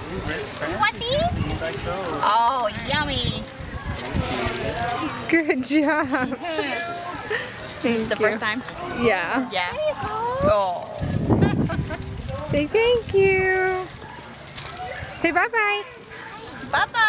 You want these? Oh, yummy. Good job. This is the first time? Yeah. Yeah. Oh. Say thank you. Say bye-bye. Bye-bye.